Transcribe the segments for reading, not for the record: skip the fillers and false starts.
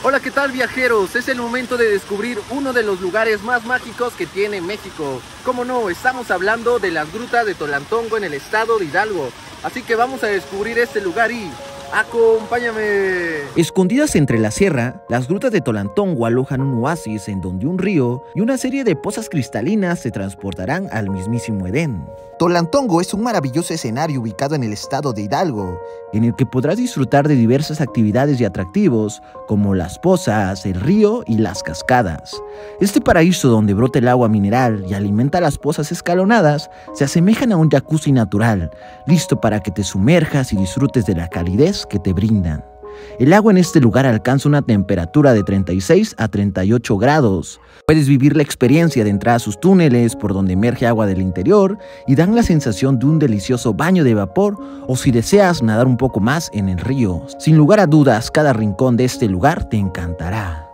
Hola, ¿qué tal, viajeros? Es el momento de descubrir uno de los lugares más mágicos que tiene México. ¿Cómo no? Estamos hablando de las grutas de Tolantongo en el estado de Hidalgo. Así que vamos a descubrir este lugar y ¡acompáñame! Escondidas entre la sierra, las grutas de Tolantongo alojan un oasis en donde un río y una serie de pozas cristalinas se transportarán al mismísimo Edén. Tolantongo es un maravilloso escenario ubicado en el estado de Hidalgo, en el que podrás disfrutar de diversas actividades y atractivos como las pozas, el río y las cascadas. Este paraíso donde brota el agua mineral y alimenta las pozas escalonadas se asemejan a un jacuzzi natural, listo para que te sumerjas y disfrutes de la calidez que te brindan. El agua en este lugar alcanza una temperatura de 36 a 38 grados. Puedes vivir la experiencia de entrar a sus túneles por donde emerge agua del interior y dan la sensación de un delicioso baño de vapor, o si deseas nadar un poco más en el río. Sin lugar a dudas, cada rincón de este lugar te encantará.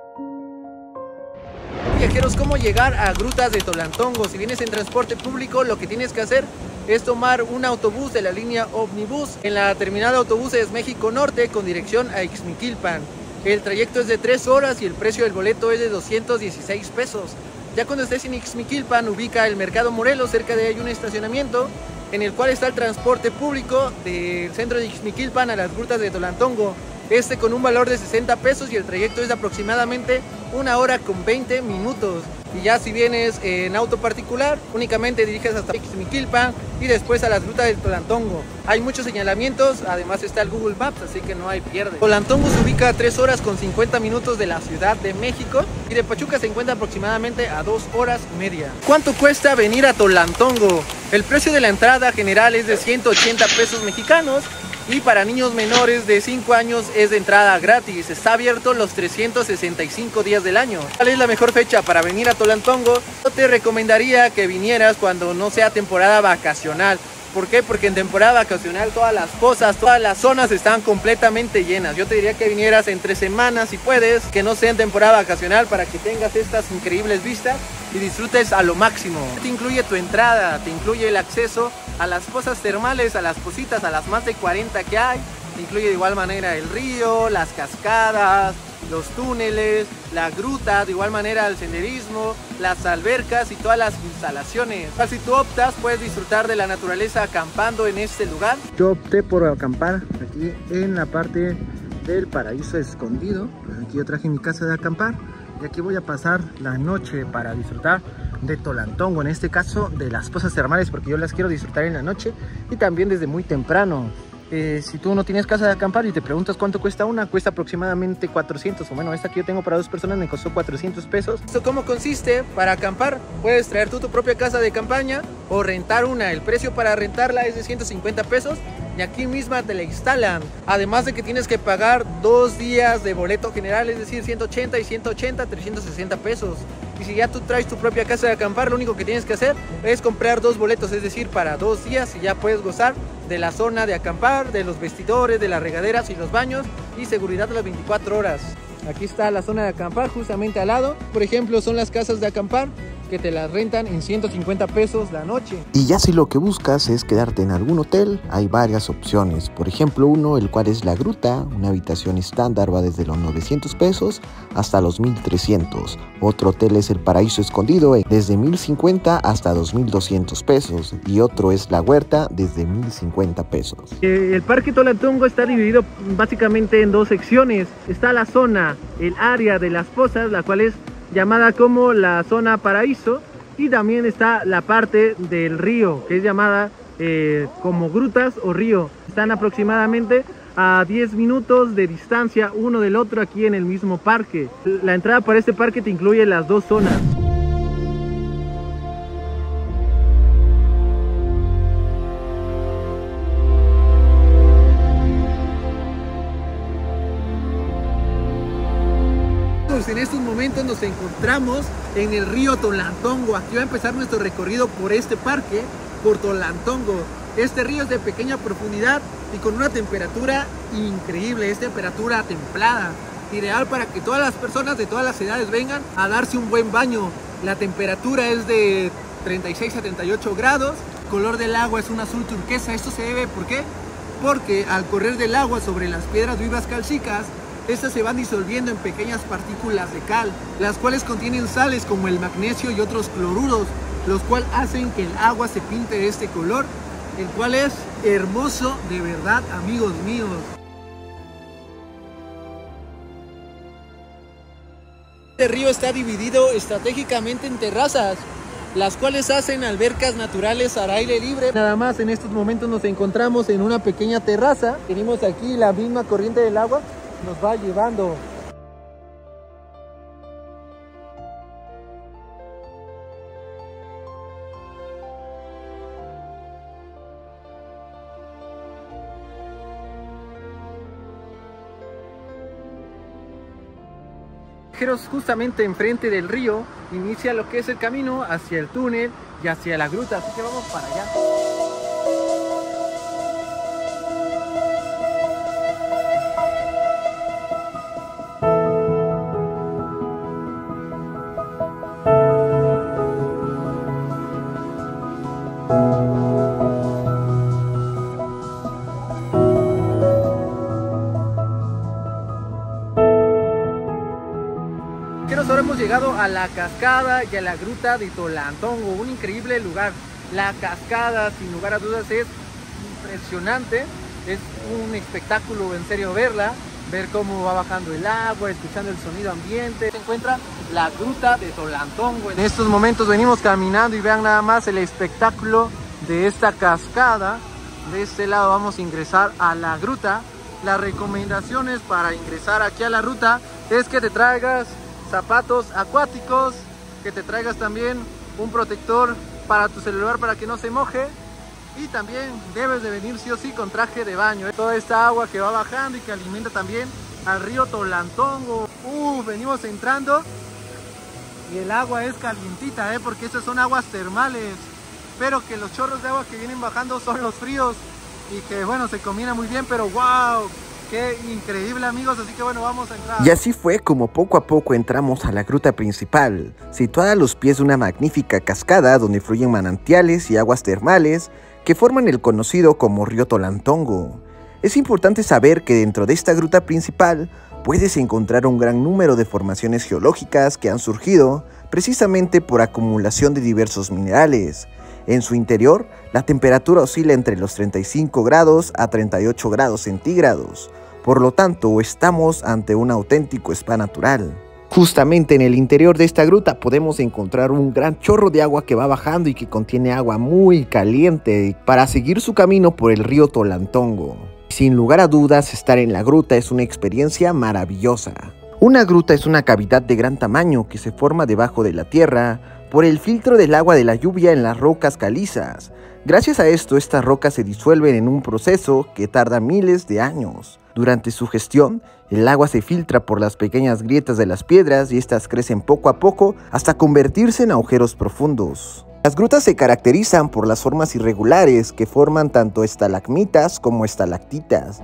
Viajeros, ¿cómo llegar a grutas de Tolantongo? Si vienes en transporte público, lo que tienes que hacer es tomar un autobús de la línea Omnibus en la terminal de autobuses México Norte con dirección a Ixmiquilpan. El trayecto es de 3 horas y el precio del boleto es de 216 pesos. Ya cuando estés en Ixmiquilpan, ubica el Mercado Morelos. Cerca de ahí hay un estacionamiento en el cual está el transporte público del centro de Ixmiquilpan a las grutas de Tolantongo. Con un valor de 60 pesos y el trayecto es de aproximadamente 1 hora con 20 minutos. Y ya si vienes en auto particular, únicamente diriges hasta Ixmiquilpan y después a las grutas de Tolantongo. Hay muchos señalamientos, además está el Google Maps, así que no hay pierde. Tolantongo se ubica a 3 horas con 50 minutos de la Ciudad de México y de Pachuca se encuentra aproximadamente a 2 horas y media. ¿Cuánto cuesta venir a Tolantongo? El precio de la entrada general es de 180 pesos mexicanos. Y para niños menores de 5 años es de entrada gratis. Está abierto los 365 días del año. ¿Cuál es la mejor fecha para venir a Tolantongo? Yo te recomendaría que vinieras cuando no sea temporada vacacional. ¿Por qué? Porque en temporada vacacional todas las pozas, todas las zonas están completamente llenas. Yo te diría que vinieras entre semanas si puedes, que no sea en temporada vacacional, para que tengas estas increíbles vistas y disfrutes a lo máximo. Te incluye tu entrada, te incluye el acceso a las pozas termales, a las pozitas, a las más de 40 que hay. Te incluye de igual manera el río, las cascadas, los túneles, la gruta, de igual manera el senderismo, las albercas y todas las instalaciones. Si tú optas, puedes disfrutar de la naturaleza acampando en este lugar. Yo opté por acampar aquí en la parte del paraíso escondido. Aquí yo traje mi casa de acampar y aquí voy a pasar la noche para disfrutar de Tolantongo, en este caso de las pozas termales, porque yo las quiero disfrutar en la noche y también desde muy temprano. Si tú no tienes casa de acampar y te preguntas cuánto cuesta una, cuesta aproximadamente 400, o bueno, esta que yo tengo para 2 personas me costó 400 pesos. ¿Esto cómo consiste? Para acampar puedes traer tú tu propia casa de campaña o rentar una. El precio para rentarla es de 150 pesos y aquí misma te la instalan. Además de que tienes que pagar 2 días de boleto general, es decir, 180 y 180, 360 pesos. Y si ya tú traes tu propia casa de acampar, lo único que tienes que hacer es comprar 2 boletos, es decir, para 2 días, y ya puedes gozar de la zona de acampar, de los vestidores, de las regaderas y los baños y seguridad de las 24 horas. Aquí está la zona de acampar justamente al lado. Por ejemplo, son las casas de acampar que te las rentan en 150 pesos la noche. Y ya si lo que buscas es quedarte en algún hotel, hay varias opciones. Por ejemplo, uno, el cual es La Gruta. Una habitación estándar va desde los 900 pesos hasta los 1300. Otro hotel es el Paraíso Escondido, desde 1050 hasta 2200 pesos. Y otro es La Huerta, desde 1050 pesos. El Parque Tolantongo está dividido básicamente en 2 secciones. Está la zona, el área de las pozas, la cual es llamada como la zona Paraíso, y también está la parte del río, que es llamada como grutas o río. Están aproximadamente a 10 minutos de distancia uno del otro aquí en el mismo parque. La entrada para este parque te incluye las 2 zonas. En estos momentos nos encontramos en el río Tolantongo. Aquí va a empezar nuestro recorrido por este parque, por Tolantongo. Este río es de pequeña profundidad y con una temperatura increíble, es temperatura templada, ideal para que todas las personas de todas las edades vengan a darse un buen baño. La temperatura es de 36 a 38 grados, el color del agua es un azul turquesa. Esto se debe, ¿por qué? Porque al correr del agua sobre las piedras vivas calcílicas, estas se van disolviendo en pequeñas partículas de cal, las cuales contienen sales como el magnesio y otros cloruros, los cuales hacen que el agua se pinte de este color, el cual es hermoso de verdad, amigos míos. Este río está dividido estratégicamente en terrazas, las cuales hacen albercas naturales al aire libre. Nada más en estos momentos nos encontramos en una pequeña terraza. Tenemos aquí la misma corriente del agua, nos va llevando. Justamente enfrente del río inicia lo que es el camino hacia el túnel y hacia la gruta, así que vamos para allá. Ahora hemos llegado a la cascada y a la gruta de Tolantongo, un increíble lugar. La cascada, sin lugar a dudas, es impresionante, es un espectáculo en serio verla, ver cómo va bajando el agua, escuchando el sonido ambiente. Se encuentra la gruta de Tolantongo. En estos momentos venimos caminando y vean nada más el espectáculo de esta cascada. De este lado vamos a ingresar a la gruta. Las recomendaciones para ingresar aquí a la ruta es que te traigas zapatos acuáticos, que te traigas también un protector para tu celular para que no se moje, y también debes de venir sí o sí con traje de baño. Toda esta agua que va bajando y que alimenta también al río Tolantongo. Venimos entrando y el agua es calientita, porque estas son aguas termales, pero que los chorros de agua que vienen bajando son los fríos y que bueno, se combina muy bien, pero wow, qué increíble, amigos, así que bueno, vamos a entrar. Y así fue como poco a poco entramos a la gruta principal, situada a los pies de una magnífica cascada donde fluyen manantiales y aguas termales que forman el conocido como río Tolantongo. Es importante saber que dentro de esta gruta principal puedes encontrar un gran número de formaciones geológicas que han surgido precisamente por acumulación de diversos minerales. En su interior, la temperatura oscila entre los 35 grados a 38 grados centígrados. Por lo tanto, estamos ante un auténtico spa natural. Justamente en el interior de esta gruta podemos encontrar un gran chorro de agua que va bajando y que contiene agua muy caliente para seguir su camino por el río Tolantongo. Sin lugar a dudas, estar en la gruta es una experiencia maravillosa. Una gruta es una cavidad de gran tamaño que se forma debajo de la tierra por el filtro del agua de la lluvia en las rocas calizas. Gracias a esto, estas rocas se disuelven en un proceso que tarda miles de años. Durante su gestión, el agua se filtra por las pequeñas grietas de las piedras y estas crecen poco a poco hasta convertirse en agujeros profundos. Las grutas se caracterizan por las formas irregulares que forman tanto estalagmitas como estalactitas.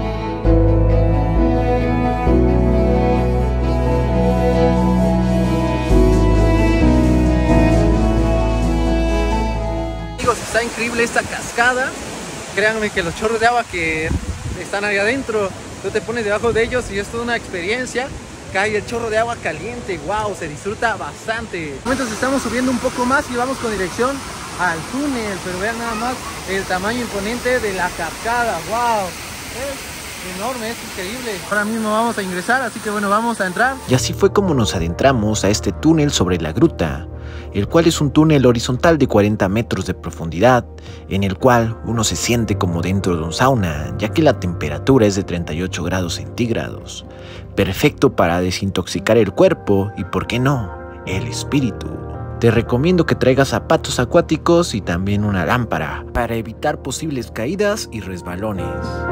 Está increíble esta cascada, créanme que los chorros de agua que están ahí adentro, tú te pones debajo de ellos y es toda una experiencia. Cae el chorro de agua caliente, wow, se disfruta bastante. En este momento estamos subiendo un poco más y vamos con dirección al túnel, pero vean nada más el tamaño imponente de la cascada, wow, es enorme, es increíble. Ahora mismo vamos a ingresar, así que bueno, vamos a entrar. Y así fue como nos adentramos a este túnel sobre la gruta, el cual es un túnel horizontal de 40 metros de profundidad, en el cual uno se siente como dentro de un sauna, ya que la temperatura es de 38 grados centígrados, perfecto para desintoxicar el cuerpo y, por qué no, el espíritu. Te recomiendo que traigas zapatos acuáticos y también una lámpara, para evitar posibles caídas y resbalones.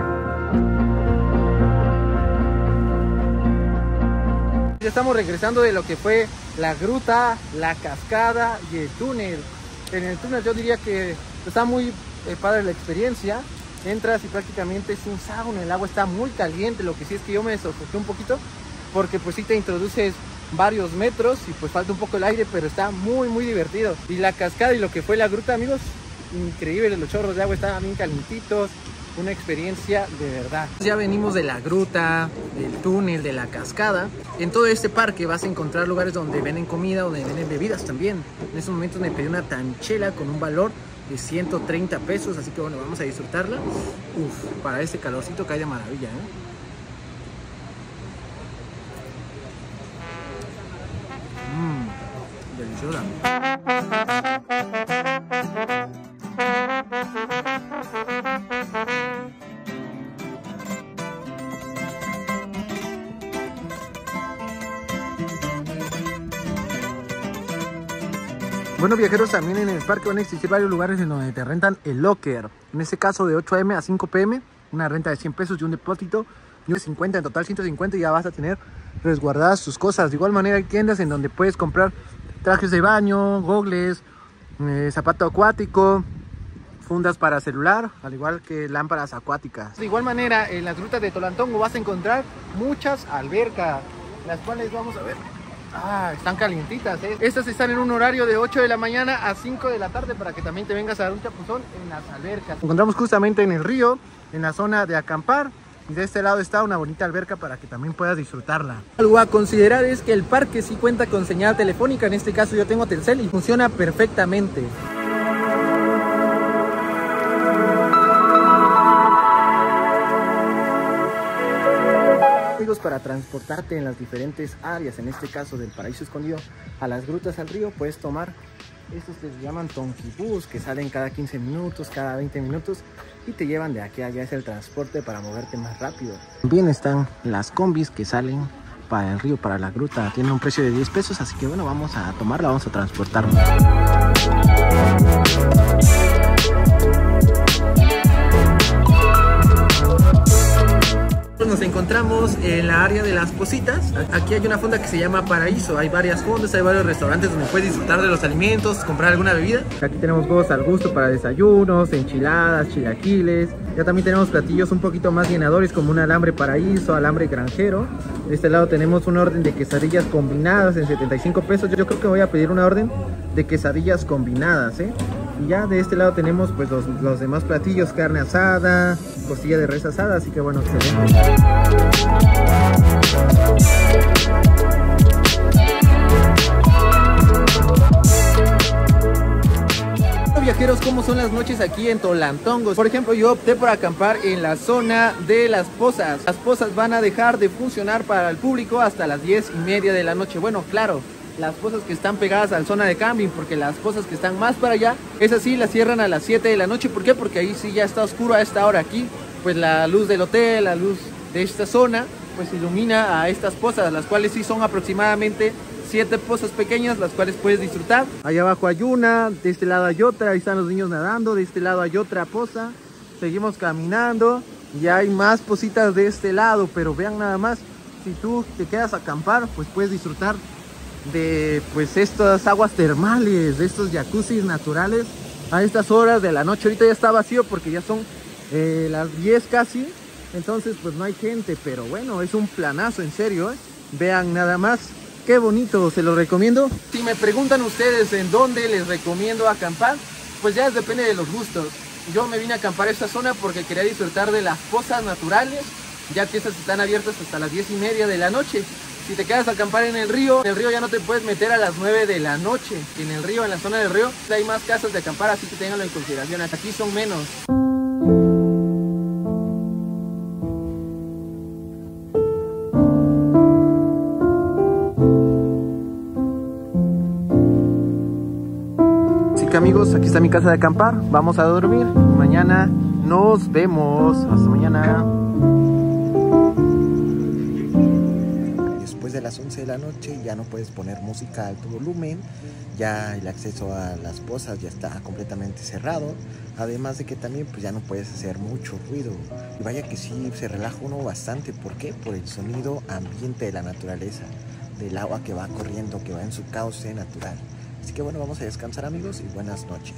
Ya estamos regresando de lo que fue la gruta, la cascada y el túnel. En el túnel yo diría que está muy padre la experiencia. Entras y prácticamente es un sauna, el agua está muy caliente. Lo que sí es que yo me sofoqué un poquito porque pues sí te introduces varios metros y pues falta un poco el aire, pero está muy divertido. Y la cascada y lo que fue la gruta, amigos, increíble, los chorros de agua estaban bien calientitos. una experiencia de verdad. Ya venimos de la gruta, del túnel, de la cascada. En todo este parque vas a encontrar lugares donde venden comida, donde venden bebidas también. En estos momentos me pedí una tanchela con un valor de 130 pesos, así que bueno, vamos a disfrutarla. Uf, para este calorcito cae de maravilla, ¿eh? Deliciosa. Bueno, viajeros, también en el parque van a existir varios lugares en donde te rentan el locker. En este caso de 8 a.m. a 5 p.m. una renta de 100 pesos y un depósito de 50, en total 150, y ya vas a tener resguardadas tus cosas. De igual manera hay tiendas en donde puedes comprar trajes de baño, gogles, zapato acuático, fundas para celular, al igual que lámparas acuáticas. De igual manera, en las grutas de Tolantongo vas a encontrar muchas albercas, las cuales vamos a ver. Están calientitas, ¿eh? Estas están en un horario de 8 de la mañana a 5 de la tarde para que también te vengas a dar un chapuzón en las albercas. Nos encontramos justamente en el río, en la zona de acampar. Y de este lado está una bonita alberca para que también puedas disfrutarla. Algo a considerar es que el parque sí cuenta con señal telefónica. En este caso yo tengo Telcel y funciona perfectamente. Amigos, para transportarte en las diferentes áreas, en este caso del Paraíso Escondido a las grutas, al río, puedes tomar estos que se llaman Tonkibús, que salen cada 15 minutos, cada 20 minutos y te llevan de aquí a allá. Es el transporte para moverte más rápido. También están las combis que salen para el río, para la gruta. Tienen un precio de 10 pesos, así que bueno, vamos a tomarla, vamos a transportarnos. Nos encontramos en la área de las Positas. Aquí hay una fonda que se llama Paraíso. Hay varias fondas, hay varios restaurantes donde puedes disfrutar de los alimentos, comprar alguna bebida. Aquí tenemos huevos al gusto para desayunos, enchiladas, chilaquiles. Ya también tenemos platillos un poquito más llenadores como un alambre paraíso, alambre granjero. De este lado tenemos una orden de quesadillas combinadas en 75 pesos. Yo creo que voy a pedir una orden de quesadillas combinadas, ¿eh? Y ya de este lado tenemos pues los demás platillos, carne asada, costilla de res asada, así que bueno, excelente. Viajeros, ¿cómo son las noches aquí en Tolantongo? Por ejemplo, yo opté por acampar en la zona de las pozas. Las pozas van a dejar de funcionar para el público hasta las 10:30 de la noche. Bueno, claro, las pozas que están pegadas a la zona de camping, porque las pozas que están más para allá, esas sí las cierran a las 7 de la noche. ¿Por qué? Porque ahí sí ya está oscuro a esta hora. Aquí pues la luz del hotel, la luz de esta zona pues ilumina a estas pozas, las cuales sí son aproximadamente 7 pozas pequeñas, las cuales puedes disfrutar. Allá abajo hay una, de este lado hay otra, ahí están los niños nadando, de este lado hay otra poza. Seguimos caminando y hay más pozitas de este lado, pero vean nada más, si tú te quedas a acampar pues puedes disfrutar de pues estas aguas termales, de estos jacuzzis naturales a estas horas de la noche. Ahorita ya está vacío porque ya son las 10 casi, entonces pues no hay gente, pero bueno, es un planazo, en serio, ¿eh? Vean nada más, qué bonito, se lo recomiendo. Si me preguntan ustedes en dónde les recomiendo acampar, pues ya depende de los gustos. Yo me vine a acampar a esta zona porque quería disfrutar de las pozas naturales, ya que estas están abiertas hasta las 10:30 de la noche. Si te quedas a acampar en el río ya no te puedes meter a las 9 de la noche. En el río, en la zona del río, hay más casas de acampar, así que ténganlo en consideración. Aquí son menos. Así que amigos, aquí está mi casa de acampar. Vamos a dormir. Mañana nos vemos. Hasta mañana. De las 11 de la noche ya no puedes poner música a alto volumen, ya el acceso a las pozas ya está completamente cerrado, además de que también pues ya no puedes hacer mucho ruido, y vaya que sí se relaja uno bastante. ¿Por qué? Por el sonido ambiente de la naturaleza, del agua que va corriendo, que va en su cauce natural. Así que bueno, vamos a descansar amigos y buenas noches.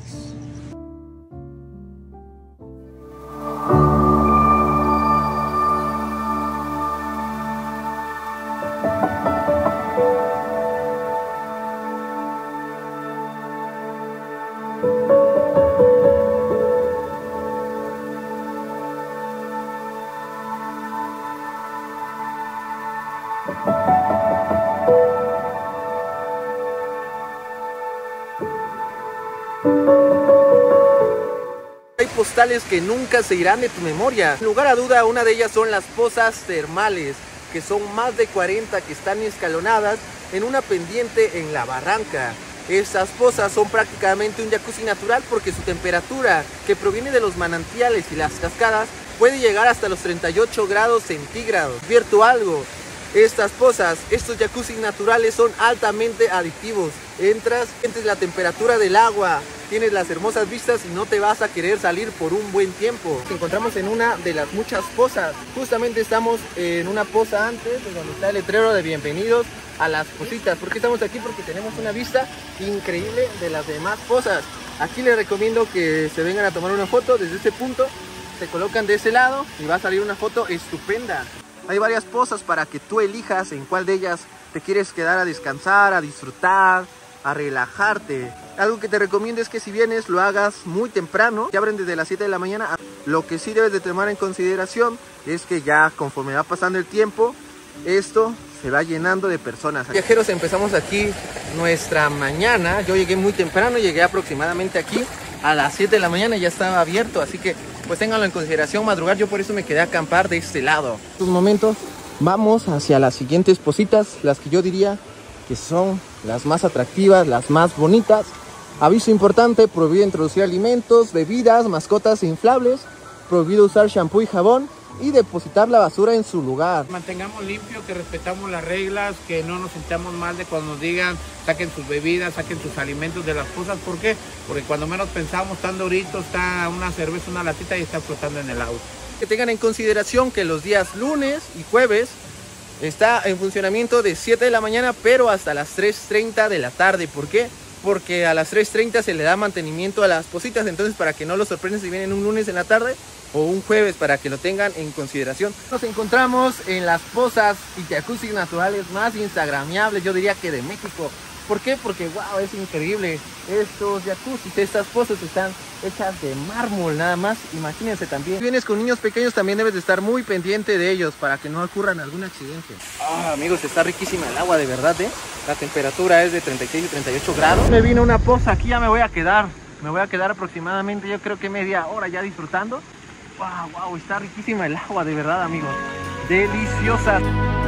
postales que nunca se irán de tu memoria. Sin lugar a duda, una de ellas son las pozas termales, que son más de 40 que están escalonadas en una pendiente en la barranca. Estas pozas son prácticamente un jacuzzi natural porque su temperatura, que proviene de los manantiales y las cascadas, puede llegar hasta los 38 grados centígrados. Advierto algo, estas pozas, estos jacuzzis naturales son altamente adictivos. Entras, sientes la temperatura del agua, tienes las hermosas vistas y no te vas a querer salir por un buen tiempo. Nos encontramos en una de las muchas pozas. Justamente estamos en una poza antes, de donde está el letrero de bienvenidos a las pozitas. ¿Por qué estamos aquí? Porque tenemos una vista increíble de las demás pozas. Aquí les recomiendo que se vengan a tomar una foto desde este punto. Se colocan de ese lado y va a salir una foto estupenda. Hay varias pozas para que tú elijas en cuál de ellas te quieres quedar a descansar, a disfrutar, a relajarte. Algo que te recomiendo es que si vienes lo hagas muy temprano, que abren desde las 7 de la mañana. Lo que sí debes de tomar en consideración es que ya conforme va pasando el tiempo, esto se va llenando de personas. Viajeros, empezamos aquí nuestra mañana. Yo llegué muy temprano, llegué aproximadamente aquí a las 7 de la mañana y ya estaba abierto, así que pues ténganlo en consideración madrugar. Yo por eso me quedé a acampar de este lado. En estos momentos vamos hacia las siguientes pozitas, las que yo diría que son las más atractivas, las más bonitas. Aviso importante: prohibido introducir alimentos, bebidas, mascotas inflables, prohibido usar shampoo y jabón y depositar la basura en su lugar. Mantengamos limpio, que respetamos las reglas, que no nos sintamos mal de cuando nos digan saquen sus bebidas, saquen sus alimentos de las pozas. ¿Por qué? Porque cuando menos pensamos, están doritos, está una cerveza, una latita y está flotando en el agua. Que tengan en consideración que los días lunes y jueves está en funcionamiento de 7 de la mañana pero hasta las 3:30 de la tarde. ¿Por qué? Porque a las 3:30 se le da mantenimiento a las pozitas, entonces para que no los sorprendan si vienen un lunes en la tarde o un jueves, para que lo tengan en consideración. Nos encontramos en las pozas y jacuzzi naturales más instagramiables, yo diría que de México. ¿Por qué? Porque wow, es increíble. Estos jacuzzis, estas pozas están hechas de mármol nada más. Imagínense también. Si vienes con niños pequeños también debes de estar muy pendiente de ellos para que no ocurran algún accidente. Amigos, está riquísima el agua, de verdad, La temperatura es de 36 y 38 grados. Me vino una poza, aquí ya me voy a quedar. Me voy a quedar aproximadamente, yo creo que media hora ya disfrutando. Wow, está riquísima el agua, de verdad, amigos. Deliciosa.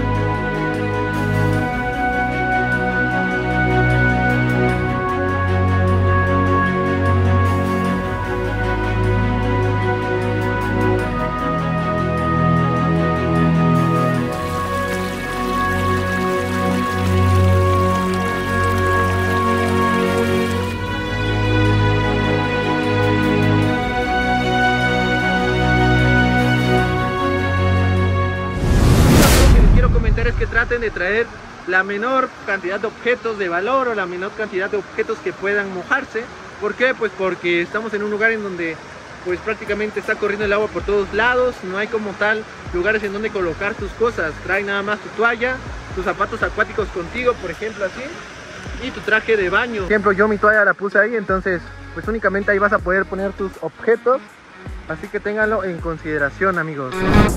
Que traten de traer la menor cantidad de objetos de valor o la menor cantidad de objetos que puedan mojarse. ¿Por qué? Pues porque estamos en un lugar en donde pues prácticamente está corriendo el agua por todos lados, no hay como tal lugares en donde colocar tus cosas. Trae nada más tu toalla, tus zapatos acuáticos contigo, por ejemplo, así, y tu traje de baño. Por ejemplo, yo mi toalla la puse ahí, entonces pues únicamente ahí vas a poder poner tus objetos, así que ténganlo en consideración, amigos.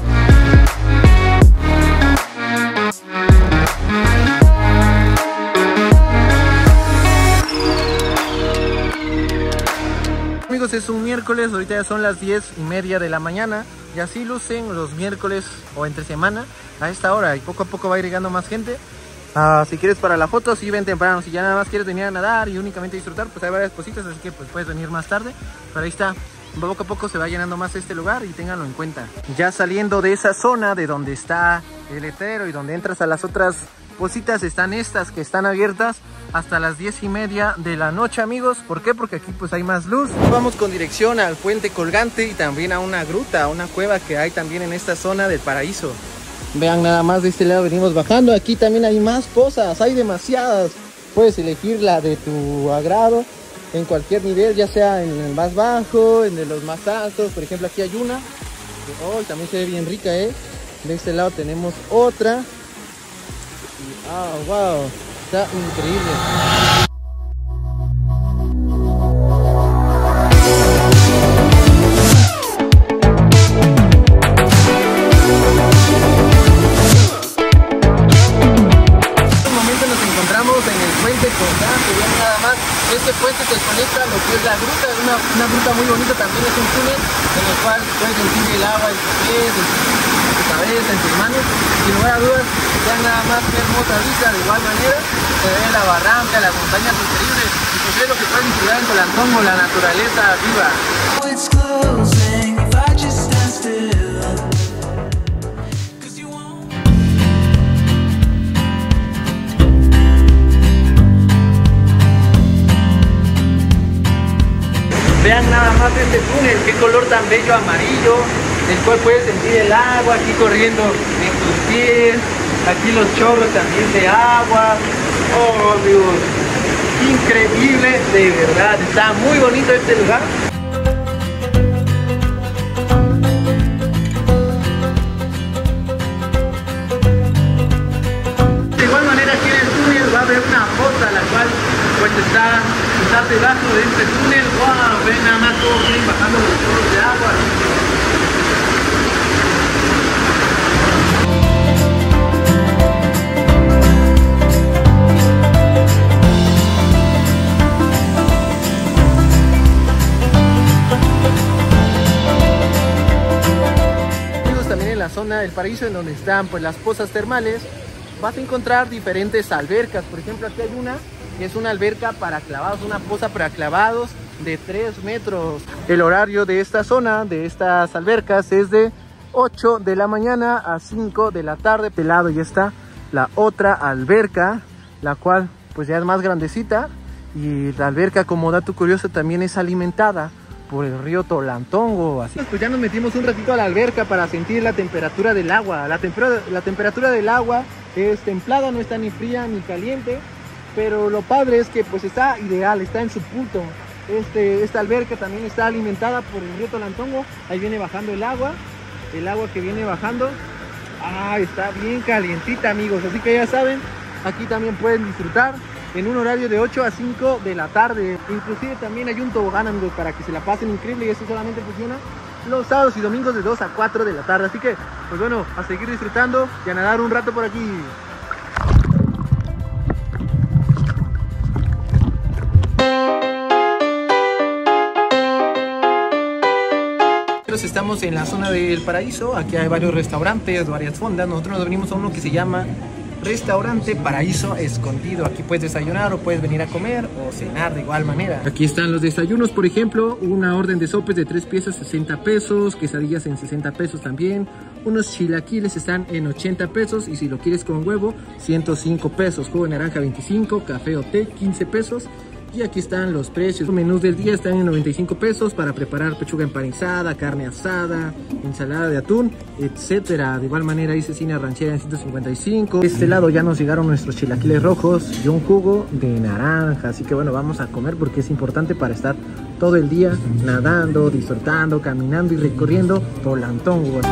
Amigos, es un miércoles, ahorita ya son las 10:30 de la mañana y así lucen los miércoles o entre semana a esta hora, y poco a poco va a ir llegando más gente. Si quieres para la foto, sí ven temprano. Si ya nada más quieres venir a nadar y únicamente disfrutar, pues hay varias cositas, así que pues puedes venir más tarde. Pero ahí está, poco a poco se va llenando más este lugar y ténganlo en cuenta. Ya saliendo de esa zona de donde está el letrero y donde entras a las otras cositas, están estas que están abiertas hasta las 10:30 de la noche, amigos. ¿Por qué? Porque aquí pues hay más luz. Vamos con dirección al puente colgante y también a una gruta, a una cueva que hay también en esta zona del paraíso. Vean nada más, de este lado venimos bajando. Aquí también hay más pozas, hay demasiadas. Puedes elegir la de tu agrado en cualquier nivel, ya sea en el más bajo, en de los más altos. Por ejemplo, aquí hay una que también se ve bien rica, De este lado tenemos otra. Wow, está increíble. Este puente te conecta a lo que es la gruta, una gruta muy bonita, también es un túnel puedes sentir el agua en tus pies, en tu cabeza, en tus manos. Sin lugar a dudas, ya nada más que hermosa vista. De igual manera, se ve la barranca, las montañas increíbles. Y pues es lo que pueden disfrutar en Tolantongo, la naturaleza viva. Vean nada más este túnel, qué color tan bello amarillo, el cual puedes sentir el agua aquí corriendo en tus pies, aquí los chorros también de agua. Oh Dios, increíble, de verdad, está muy bonito este lugar. De igual manera aquí en el túnel va a haber una fosa, la cual pues está debajo de este túnel. Wow, ven nada más cómo vienen bajando los chorros de agua. Amigos, también en la zona del Paraíso, en donde están pues las pozas termales, vas a encontrar diferentes albercas. Por ejemplo, aquí hay una que es una alberca para clavados, una poza para clavados de 3 metros. El horario de esta zona, de estas albercas, es de 8 de la mañana a 5 de la tarde. De lado ya está la otra alberca, la cual pues ya es más grandecita, y la alberca, como dato curioso, también es alimentada por el río Tolantongo. Así pues ya nos metimos un ratito a la alberca para sentir la temperatura del agua. La temperatura del agua es templada, no está ni fría ni caliente, pero lo padre es que pues está ideal, está en su punto. Esta alberca también está alimentada por el río Tolantongo. Ahí viene bajando el agua que viene bajando. Está bien calientita, amigos, así que ya saben, aquí también pueden disfrutar en un horario de 8 a 5 de la tarde. Inclusive también hay un tobogán, amigos, para que se la pasen increíble, y eso solamente funciona los sábados y domingos de 2 a 4 de la tarde. Así que pues bueno, a seguir disfrutando y a nadar un rato por aquí. Estamos en la zona del Paraíso. Aquí hay varios restaurantes, varias fondas. Nosotros nos venimos a uno que se llama Restaurante Paraíso Escondido. Aquí puedes desayunar o puedes venir a comer o cenar de igual manera. Aquí están los desayunos, por ejemplo, una orden de sopes de 3 piezas, 60 pesos, quesadillas en 60 pesos también. Unos chilaquiles están en 80 pesos, y si lo quieres con huevo, 105 pesos. Jugo de naranja 25, café o té 15 pesos. Y aquí están los precios. Los menús del día están en 95 pesos para preparar pechuga empanizada, carne asada, ensalada de atún, etcétera. De igual manera, dice cecina ranchera en 155. De este lado ya nos llegaron nuestros chilaquiles rojos y un jugo de naranja. Así que bueno, vamos a comer porque es importante para estar todo el día nadando, disfrutando, caminando y recorriendo Tolantongo.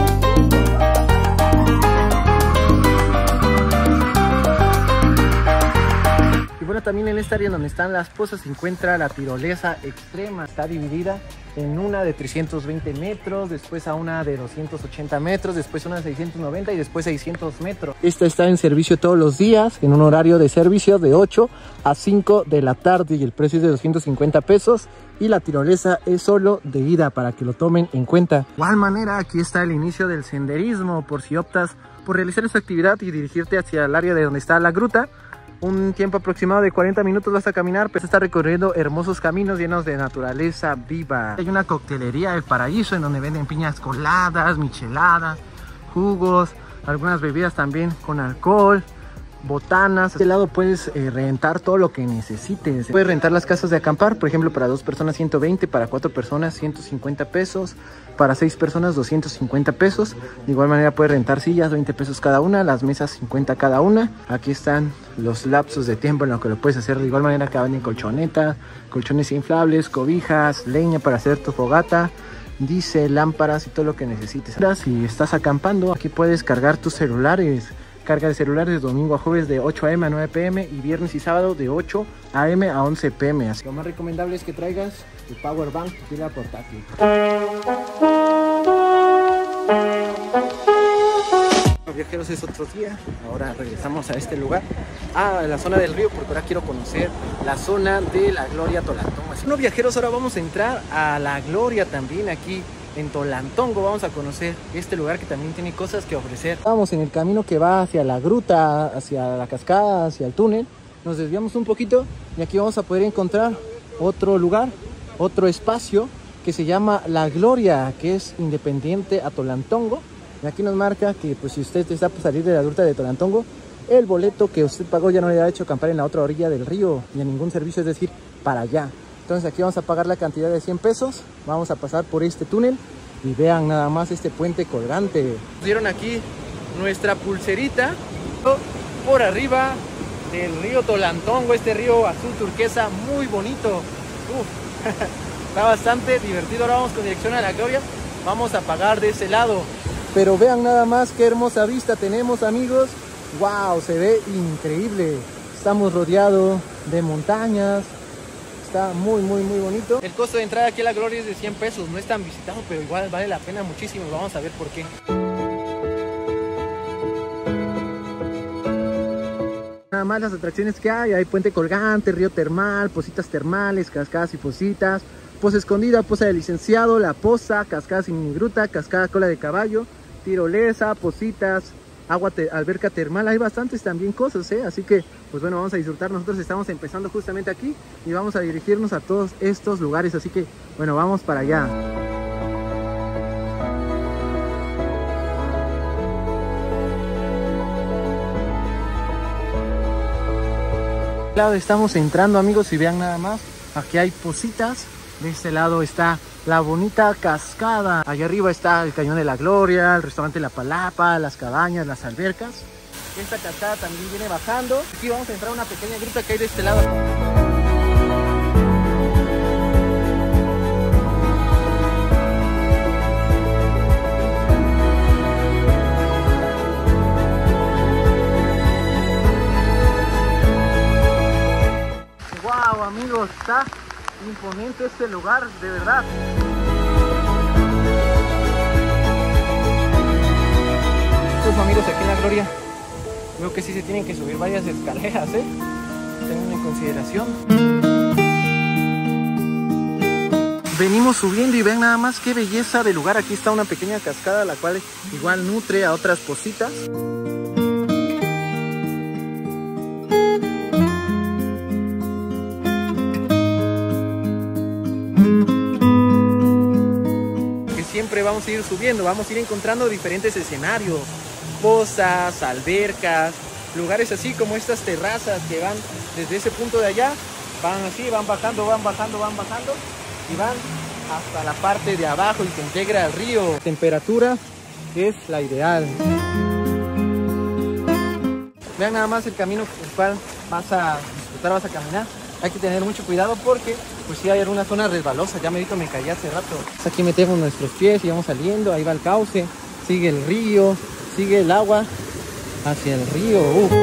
Bueno, también en esta área donde están las pozas se encuentra la tirolesa extrema. Está dividida en una de 320 metros, después a una de 280 metros, después una de 690 y después 600 metros. Esta está en servicio todos los días, en un horario de servicio de 8 a 5 de la tarde, y el precio es de 250 pesos. Y la tirolesa es solo de ida, para que lo tomen en cuenta. De igual manera, aquí está el inicio del senderismo, por si optas por realizar esta actividad y dirigirte hacia el área de donde está la gruta. Un tiempo aproximado de 40 minutos vas a caminar, pero está recorriendo hermosos caminos llenos de naturaleza viva. Hay una coctelería del Paraíso en donde venden piñas coladas, micheladas, jugos, algunas bebidas también con alcohol, botanas. De este lado puedes rentar todo lo que necesites. Puedes rentar las casas de acampar, por ejemplo, para 2 personas 120, para 4 personas 150 pesos, para 6 personas 250 pesos. De igual manera puedes rentar sillas, 20 pesos cada una, las mesas 50 cada una. Aquí están los lapsos de tiempo en lo que lo puedes hacer. De igual manera acá venden colchonetas, colchones inflables, cobijas, leña para hacer tu fogata, diésel, lámparas y todo lo que necesites. Si estás acampando, aquí puedes cargar tus celulares. Carga de celulares de domingo a jueves de 8 AM a 9 PM y viernes y sábado de 8 AM a 11 PM. Así que lo más recomendable es que traigas tu power bank, tu pila portátil. Viajeros, es otro día. Ahora regresamos a este lugar, a la zona del río, porque ahora quiero conocer la zona de la Gloria Tolantongo. Bueno, viajeros, ahora vamos a entrar a la Gloria también aquí en Tolantongo. Vamos a conocer este lugar que también tiene cosas que ofrecer. Vamos en el camino que va hacia la gruta, hacia la cascada, hacia el túnel. Nos desviamos un poquito y aquí vamos a poder encontrar otro lugar, otro espacio que se llama La Gloria, que es independiente a Tolantongo. Y aquí nos marca que pues si usted está por salir de la gruta de Tolantongo, el boleto que usted pagó ya no le ha hecho acampar en la otra orilla del río ni a ningún servicio, es decir, para allá. Entonces aquí vamos a pagar la cantidad de 100 pesos, vamos a pasar por este túnel y vean nada más este puente colgante. Vieron aquí nuestra pulserita por arriba del río Tolantongo, este río azul turquesa muy bonito. Está bastante divertido. Ahora vamos con dirección a La Gloria, vamos a pagar de ese lado. Pero vean nada más qué hermosa vista tenemos, amigos. Wow, se ve increíble. Estamos rodeados de montañas. Está muy bonito. El costo de entrada aquí a La Gloria es de 100 pesos. No es tan visitado, pero igual vale la pena muchísimo. Vamos a ver por qué. Nada más las atracciones que hay puente colgante, río termal, positas termales, cascadas y positas, poza escondida, poza del licenciado, la poza, cascada sin mini gruta, cascada cola de caballo, tirolesa, positas, alberca termal. Hay bastantes también cosas, así que pues bueno, vamos a disfrutar. Nosotros estamos empezando justamente aquí y vamos a dirigirnos a todos estos lugares, así que bueno, vamos para allá. Estamos entrando, amigos, y vean nada más, aquí hay positas. De este lado está la bonita cascada, allá arriba está el Cañón de La Gloria, el restaurante La Palapa, las cabañas, las albercas. Esta cascada también viene bajando. Aquí vamos a entrar a una pequeña gruta que hay de este lado. Wow, amigos, está imponente este lugar, de verdad. Estos amigos aquí en La Gloria, veo que sí se tienen que subir varias escaleras, tengan en consideración. Venimos subiendo y ven nada más qué belleza de lugar. Aquí está una pequeña cascada, la cual igual nutre a otras positas. Siempre vamos a ir subiendo, vamos a ir encontrando diferentes escenarios, pozas, albercas, lugares así como estas terrazas que van desde ese punto de allá, van así, van bajando y van hasta la parte de abajo y se integra al río. La temperatura es la ideal. Vean nada más el camino por el cual vas a disfrutar, vas a caminar. Hay que tener mucho cuidado porque pues sí hay algunas zonas resbalosas. Ya me caí hace rato. Aquí metemos nuestros pies y vamos saliendo. Ahí va el cauce, sigue el río, sigue el agua hacia el río.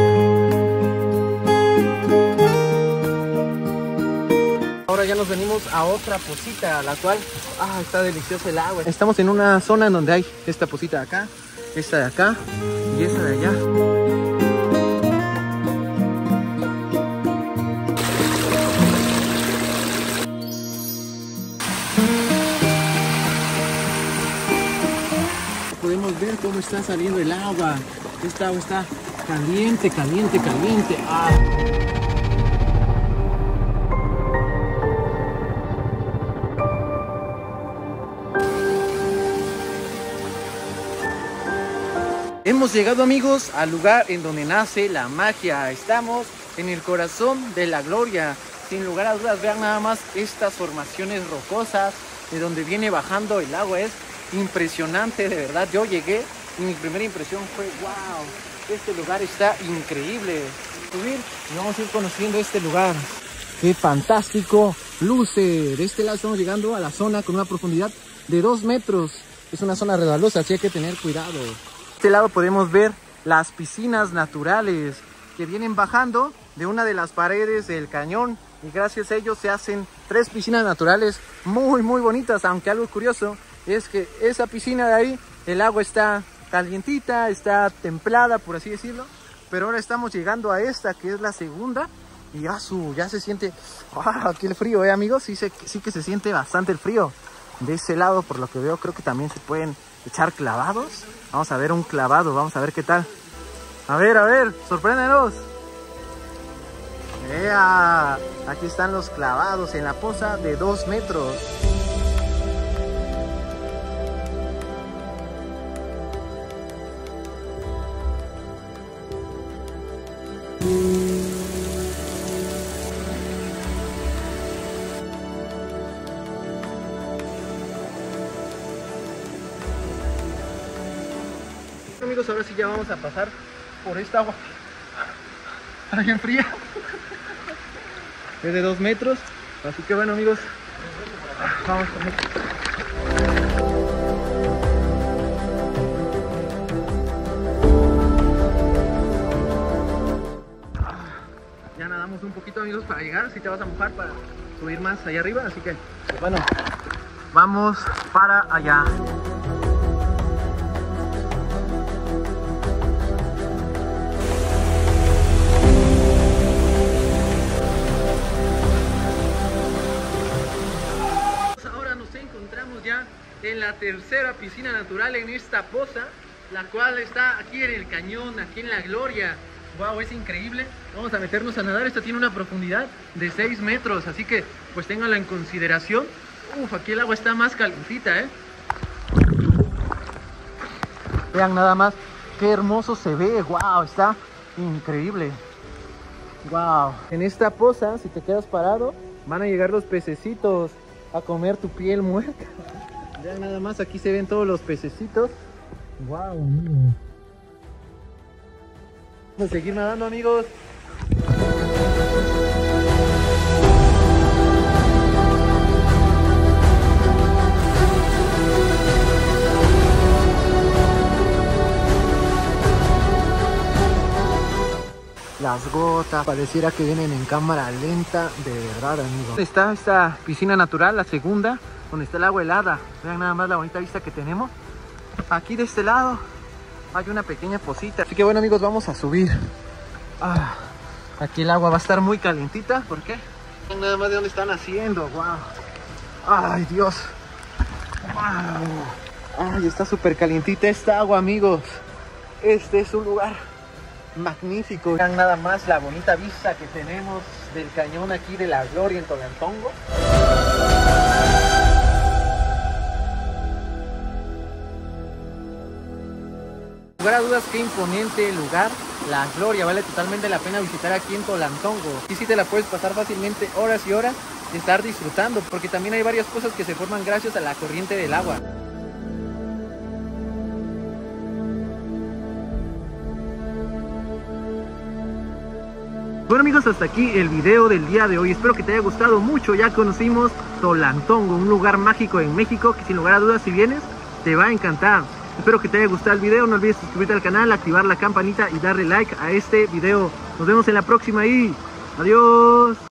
Ahora ya nos venimos a otra posita, la cual está deliciosa el agua. Estamos en una zona en donde hay esta posita de acá, esta de acá y esta de allá. Podemos ver cómo está saliendo el agua. Esta agua está caliente. Hemos llegado, amigos, al lugar en donde nace la magia. Estamos en el corazón de La Gloria. Sin lugar a dudas, vean nada más estas formaciones rocosas de donde viene bajando el agua. Es impresionante, de verdad. Yo llegué y mi primera impresión fue wow, este lugar está increíble. Subir y vamos a ir conociendo este lugar. Qué fantástico luce. De este lado estamos llegando a la zona con una profundidad de 2 metros. Es una zona resbalosa, así hay que tener cuidado. De este lado podemos ver las piscinas naturales que vienen bajando de una de las paredes del cañón, y gracias a ello se hacen 3 piscinas naturales muy bonitas. Aunque algo curioso es que esa piscina de ahí, el agua está calientita, está templada, por así decirlo, pero ahora estamos llegando a esta que es la segunda y ya se siente aquí el frío, amigos. Sí que se siente bastante el frío. de ese lado, por lo que veo, creo que también se pueden echar clavados. Vamos a ver un clavado, vamos a ver qué tal. A ver, sorpréndenos. ¡Ea! Aquí están los clavados en la poza de 2 metros. Amigos, ahora sí ya vamos a pasar por esta agua. Está bien fría. Es de 2 metros. Así que bueno, amigos, vamos con esto. Ya nadamos un poquito, amigos, para llegar. Si te vas a mojar para subir más allá arriba. Así que, pues bueno, vamos para allá. Ya en la tercera piscina natural en esta poza, la cual está aquí en el cañón, aquí en La Gloria. Wow, es increíble. Vamos a meternos a nadar. Esta tiene una profundidad de 6 metros, así que pues ténganlo en consideración. Aquí el agua está más calentita, Vean nada más qué hermoso se ve. Wow, está increíble. Wow. En esta poza, si te quedas parado, van a llegar los pececitos a comer tu piel muerta. Vean nada más, aquí se ven todos los pececitos. Wow, amigos. Vamos a seguir nadando, amigos. Las gotas, pareciera que vienen en cámara lenta, de verdad, amigos. Está esta piscina natural, la segunda, donde está el agua helada. Vean nada más la bonita vista que tenemos. Aquí de este lado hay una pequeña pocita. Así que bueno, amigos, vamos a subir. Aquí el agua va a estar muy calientita. ¿Por qué? Vean nada más de dónde están haciendo. Wow. Ay, Dios. Wow. Ay, está súper calientita esta agua, amigos. Este es un lugar magnífico. Vean nada más la bonita vista que tenemos del cañón aquí de La Gloria en Tolantongo. Sin lugar a dudas, qué imponente lugar, La Gloria. Vale totalmente la pena visitar aquí en Tolantongo. Y sí te la puedes pasar fácilmente horas y horas de estar disfrutando, porque también hay varias cosas que se forman gracias a la corriente del agua. Bueno, amigos, hasta aquí el video del día de hoy. Espero que te haya gustado mucho. Ya conocimos Tolantongo, un lugar mágico en México que sin lugar a dudas, si vienes, te va a encantar. Espero que te haya gustado el video. No olvides suscribirte al canal, activar la campanita y darle like a este video. Nos vemos en la próxima y adiós.